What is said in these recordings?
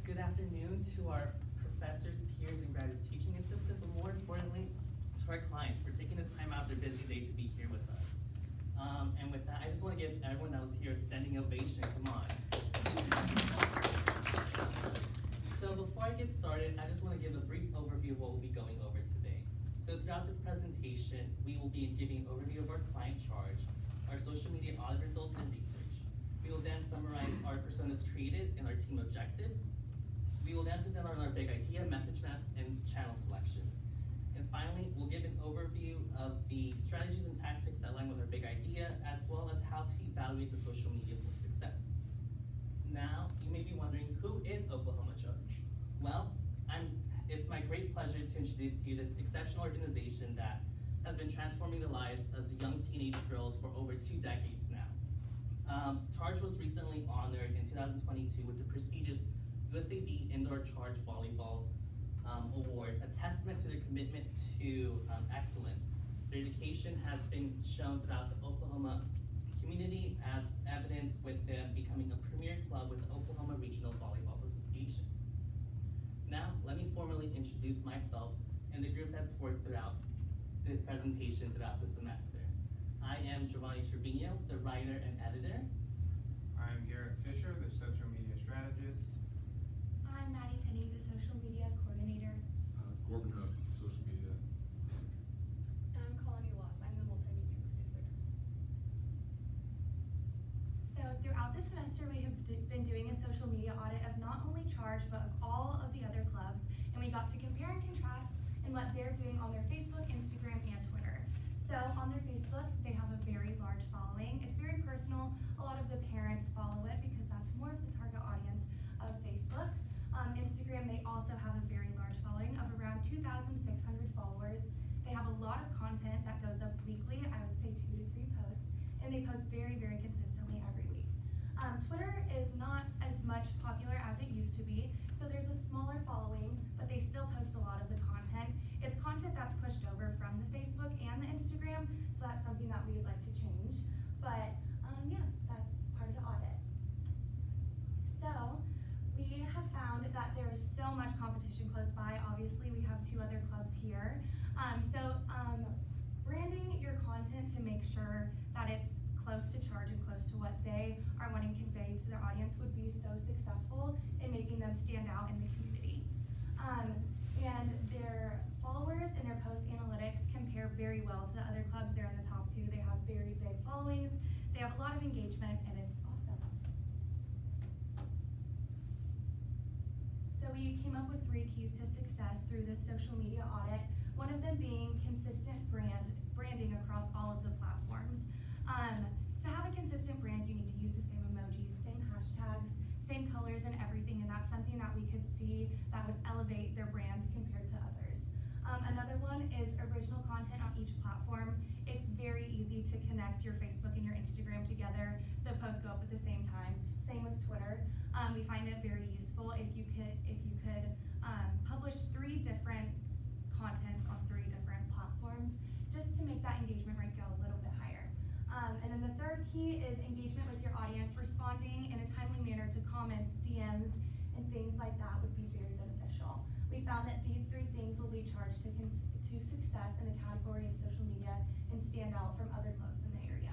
Good afternoon to our professors, peers, and graduate teaching assistants, but more importantly, to our clients for taking the time out of their busy day to be here with us. And with that, I just want to give everyone that was here a standing ovation. Come on. So before I get started, I just want to give a brief overview of what we'll be going over today. So throughout this presentation, we will be giving an overview of our client charge, our social media audit results and research. We will then summarize our personas created and our team objectives. We will then present on our big idea, message maps, and channel selections. And finally, we'll give an overview of the strategies and tactics that align with our big idea, as well as how to evaluate the social media for success. Now, you may be wondering, who is Oklahoma Charge? Well, it's my great pleasure to introduce to you this exceptional organization that has been transforming the lives of young teenage girls for over 2 decades now. Charge was recently honored in 2022 with the prestigious USAB Indoor Charge Volleyball Award, a testament to their commitment to excellence. Their dedication has been shown throughout the Oklahoma community, as evidenced with them becoming a premier club with the Oklahoma Regional Volleyball Association. Now, let me formally introduce myself and the group that's worked throughout this presentation throughout the semester. I am Giovanni Trevino, the writer and editor. I'm Garrett Fisher, the social media strategist. I'm Maddie Tenney, the social media coordinator. Corbin Hook, social media. And I'm Colony Loss, I'm the multimedia producer. So throughout the semester, we have been doing a social media audit of not only Charge, but of all of the other clubs. And we got to compare and contrast in what they're doing on their Facebook, Instagram, and Twitter. So on their Facebook, they have a very large following. It's very personal. A lot of the parents follow it because that's more of the target audience of Facebook. Instagram, they also have a very large following of around 2,600 followers. They have a lot of content that goes up weekly, I would say 2 to 3 posts, and they post very, very consistently every week. Twitter is not as much popular as it used to be, so there's a smaller following, but they still post a lot of the content. It's content that's pushed over from the Facebook and the Instagram, so that's something that we would like to change. But yeah, that's part of the audit. So we have found that there is so much competition close by. Obviously, we have 2 other clubs here. Branding your content to make sure that it's close to Charge and close to what they are wanting to convey to their audience would be so successful in making them stand out in the community. And their followers and their post analytics compare very well to the other clubs. They're in the top 2. They have very big followings. They have a lot of engagement, and it's awesome. So we came up with 3 keys to success through this social media audit, one of them being consistent branding across all of the platforms. To have a consistent brand, you need to use the same emojis, same hashtags, same colors and everything, and that's something that we could see that would elevate their brand compared to others. Another one is original content on each platform. It's very easy to connect your Facebook and your Instagram together, so posts go up at the same time. Same with Twitter. We find it very useful if you could publish 3 different contents on 3 different platforms, just to make that engagement rate go a little bit higher. And then the 3rd key is engagement with your audience. Responding in a timely manner to comments, DMs, and things like that would be very beneficial. We found that these 3 things will lead Charge to success in the category of social media and stand out from other clubs in the area.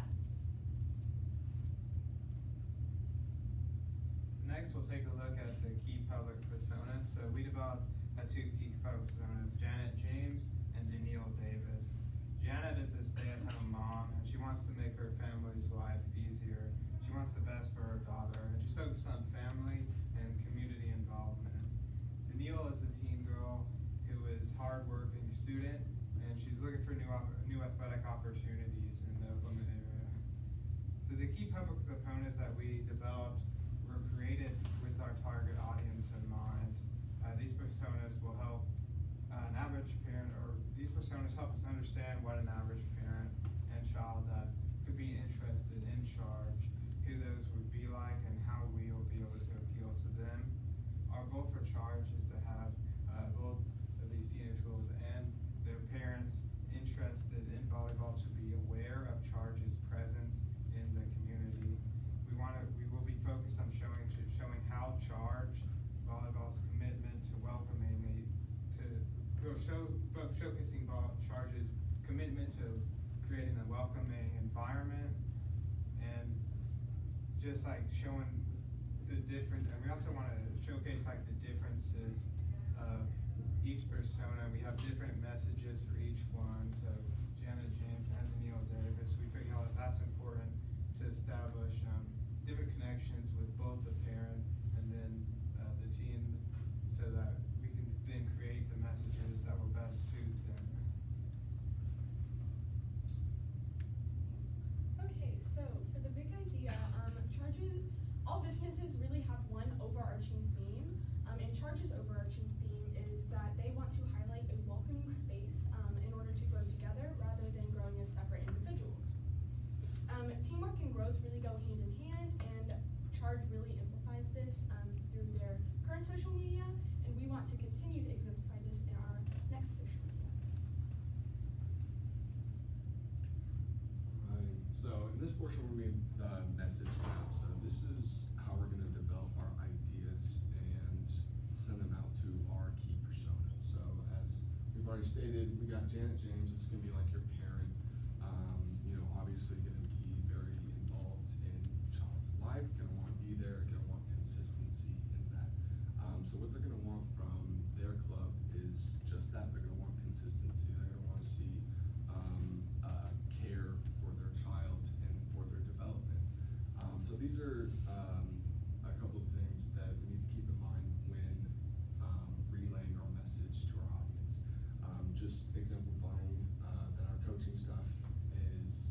So next we'll take a look at the key public personas. So we developed 2 key public personas, Janet James and Danielle Davis. Janet is a stay-at-home mom, and she wants to make her family's life easier. She wants the best for her daughter, and she's focused on family and community involvement. Danielle is a teen girl who is a hard-working student, and she's looking for new athletic opportunities in the Oklahoma area. So the key public components that we developed were created with our target audience in mind. These personas will help an average parent, or these personas help us understand what an average parent and child that could be interested in Charge, who those would be like, and how welcoming environment, and just like showing the different, and we also want to showcase like the differences of each persona. We have different messages for each one. So Janet James and Danielle Davis, we figured out that that's important to establish different connections with both the parent and then the teen, so that we can then create the messages that will best suit them. Okay, so for the big idea, Charges, all businesses really have one overarching theme, and Charges' overarching theme is that they want to highlight a welcoming space in order to grow together rather than growing as separate individuals. Teamwork and growth really go hand in hand, and Charge really amplifies this through their current social media, and we want to continue to exemplify this in our next social media. Right. So in this portion we're going to the message map. So this is how we're going to develop our ideas and send them out to our key personas. So as we've already stated, we got Janet James. It's going to be like your parent. Obviously going to be very involved in child's life. Going to want to be there. Going to want consistency in that. So what they're going to want from their club is just that. They're going to want consistency. They're going to want to see care for their child and for their development. So these are a couple of things that we need to keep in mind when relaying our message to our audience. Just exemplifying that our coaching staff is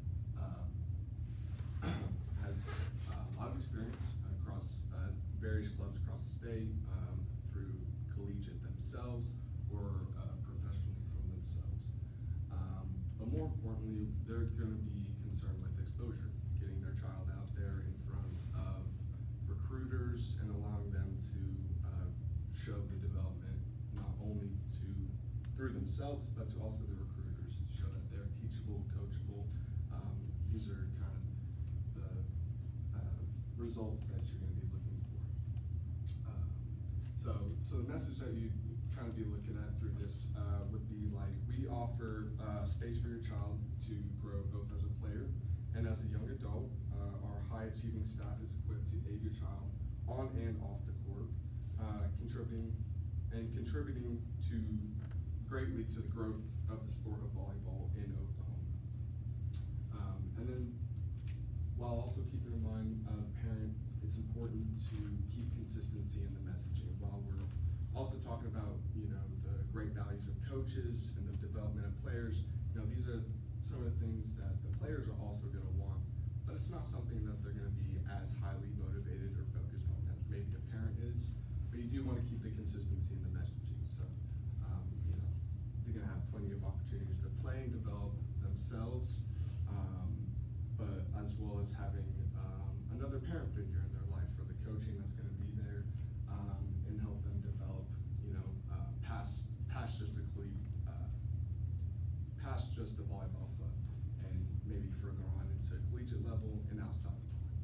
has a lot of experience across various clubs across the state, through collegiate themselves or professionally from themselves. But more importantly, they're going to be concerned with exposure, getting their child out there in front of recruiters and allowing them to show the development not only through themselves, but to also the recruiters, to show that they're teachable, coachable. These are kind of the results that you're going to be looking for. So the message that you kind of be looking at through this would be like, we offer space for your child to grow both as a player and as a young adult. Our high achieving staff is equipped to aid your child on and off the court, contributing to greatly to the growth of the sport of volleyball in Oklahoma. And then, while also keeping in mind parent, it's important to keep consistency in the messaging. While we're also talking about the great values of coaches and the development of players, these are some of the things that the players are also going to want, but it's not something that they're going to be as highly motivated or focused on as maybe a parent is. But you do want to keep the consistency in the messaging. So they're going to have plenty of opportunities to play and develop themselves, but as well as having another parent figure in their life for the coaching that's going to be there, and help them develop, past just past just the volleyball club, and maybe further on into collegiate level and outside the club.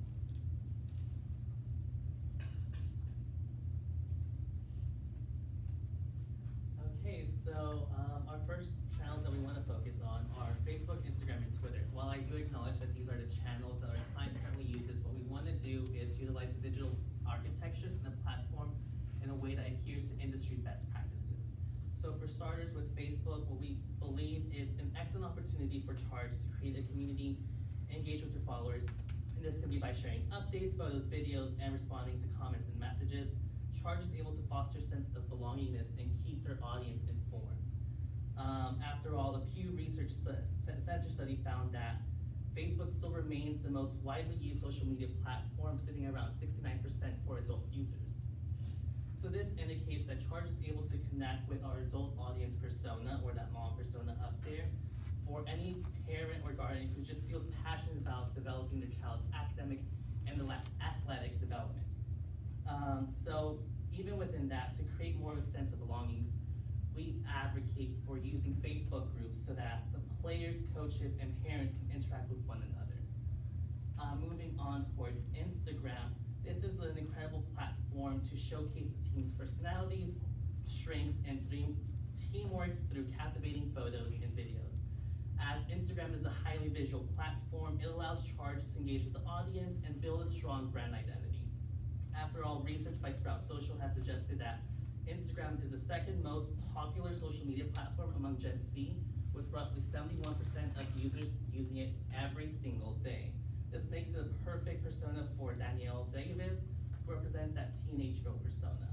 Okay, so our first channels that we want to focus on are Facebook, Instagram, and Twitter. While I do acknowledge that these are the channels that our client currently uses, what we want to do is utilize the digital architectures and the platform in a way that adheres to industry best practices. So for starters, with Facebook, what we believe is an excellent opportunity for Charge to create a community, engage with your followers, and this can be by sharing updates, photos, videos, and responding to comments and messages. Charge is able to foster a sense of belongingness and keep their audience informed. After all, the Pew Research Center study found that Facebook still remains the most widely used social media platform, sitting around 69% for adult users. So this indicates that Charge is able to connect with our adult audience persona, or that mom persona up there, for any parent or guardian who just feels passionate about developing their child's academic and athletic development. So even within that, to create more of a sense of belongings, we advocate for using Facebook groups so that the players, coaches, and parents can interact with one another. Moving on towards Instagram, this is an incredible platform to showcase the team's personalities, strengths, and teamwork through captivating photos and videos. As Instagram is a highly visual platform, it allows Charge to engage with the audience and build a strong brand identity. After all, research by Sprout Social has suggested that Instagram is the second most popular social media platform among Gen Z, with roughly 71% of users using it every single day. This makes it a perfect persona for Danielle Davis, who represents that teenage girl persona.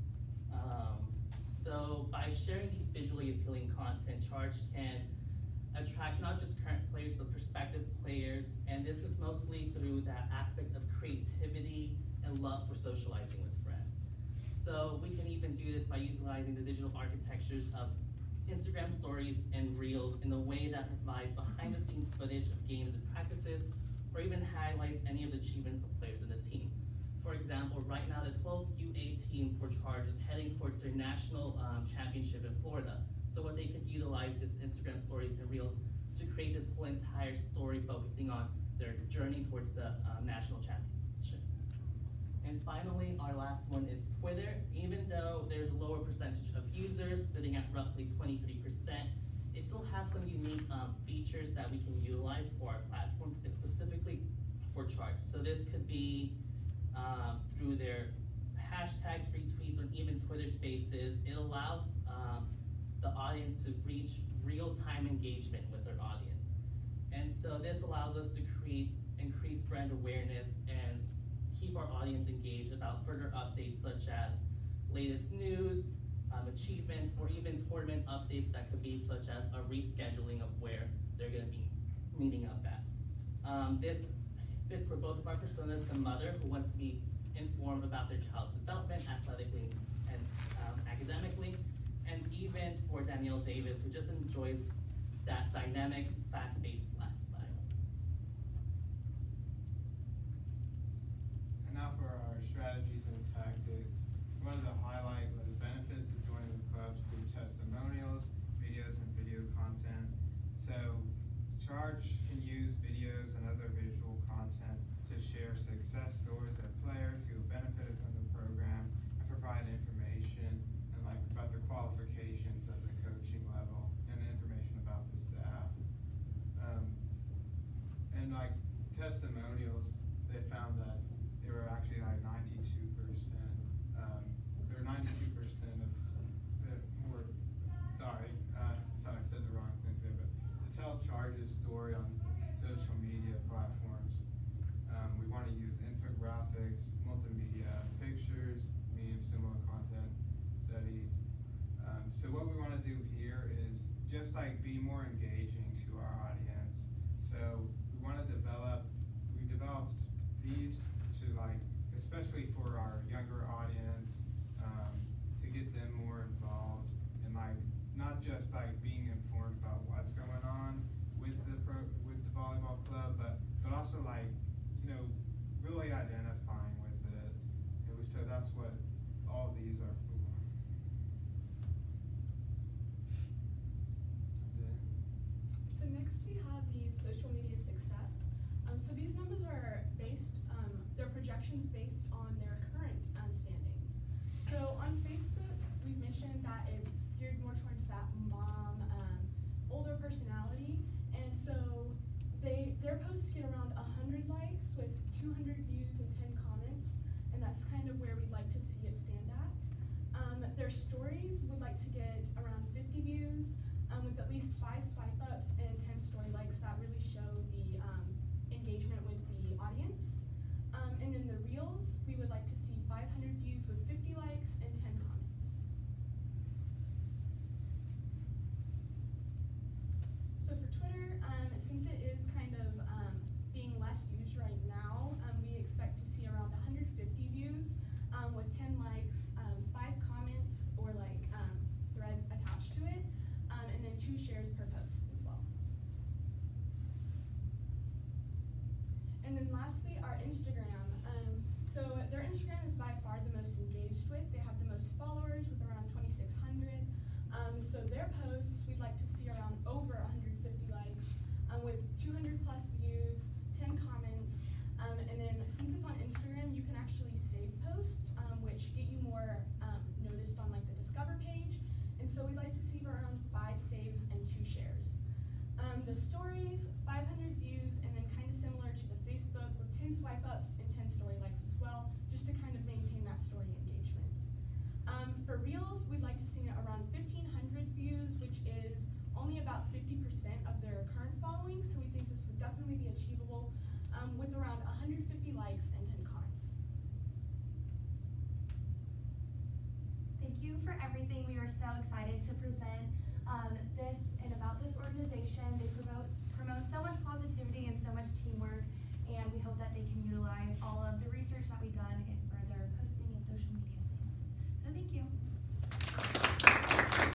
So by sharing these visually appealing content, Charge can attract not just current players, but prospective players, and this is mostly through that aspect of creativity and love for socializing with friends. So we can even do this by utilizing the digital architectures of Instagram stories and reels in a way that provides behind the scenes footage of games and practices, or even highlights any of the achievements of players in the team. For example, right now the 12th UA team for Charge is heading towards their national championship in Florida. So what they could utilize is Instagram stories and reels to create this whole entire story focusing on their journey towards the national championship. And finally, our last one is Twitter. Even though there's a lower percentage of users, sitting at roughly 23%, it still has some unique features that we can utilize for our platform, specifically for Charge. So this could be through their hashtags, retweets, or even Twitter Spaces. It allows the audience to reach real-time engagement with their audience. And so this allows us to create increased brand awareness and keep our audience engaged about further updates such as latest news, achievements, or even tournament updates that could be such as a rescheduling of where they're going to be meeting up at. This fits for both of our personas: the mother who wants to be informed about their child's development athletically and academically, and even for Danielle Davis, who just enjoys that dynamic, fast-paced lifestyle. And now for our strategies and tactics. We wanted to highlight the benefits of joining the clubs through testimonials, videos, and video content. So Charge can use videos and other visual content to share success stories of players who have benefited from the program and provide information and about the qualifications of the coaching level and information about the staff. And testimonials, they found that they were actually 92%. They were 92% of more. Sorry, I said the wrong thing there. But to tell Charge's story on social media platforms, we want to use infographics, multimedia, pictures, memes, similar content, studies. So what we want to do here is just be more engaging to our audience. So we want to we developed these to especially for our younger audience, to get them more involved and not just being informed about what's going on with the volleyball club, but also really identifying with it. So that's what all of these are for. So next we have the social media success. So these numbers are based, they're projections based on their current standings. So on Facebook, we've mentioned that it's geared more towards that mom, older personality, and so their posts get around 100 likes with 200 views and 10 comments, and that's kind of where we'd like to see it stand at. Their stories would like to get around 50 views, with at least 5 swipe ups and 10 story likes that really show the engagement with the audience. And in the reels, we would like to see 500 views with 50 likes and 10 comments. So for Twitter, since it is kind of being less used right now, we expect to see around 150 views with 10 likes, 5 comments or threads attached to it, and then 2 shares per post as well. And then lastly, our Instagram. So their Instagram is by far the most engaged with. They have the most followers with around 2,600. So their posts, we'd like to see around over 150 likes with 200 plus views, 10 comments. And then since it's on Instagram, you can actually save posts, which get you more noticed on the Discover page. And so we'd like to see around 5 saves and 2 shares. The 10 swipe ups and 10 story likes as well, just to kind of maintain that story engagement. For Reels, we'd like to see it around 1,500 views, which is only about 50% of their current following, so we think this would definitely be achievable with around 150 likes and 10 comments. Thank you for everything. We are so excited to present this and about this organization. They promote so much positivity and so much teamwork, and we hope that they can utilize all of the research that we've done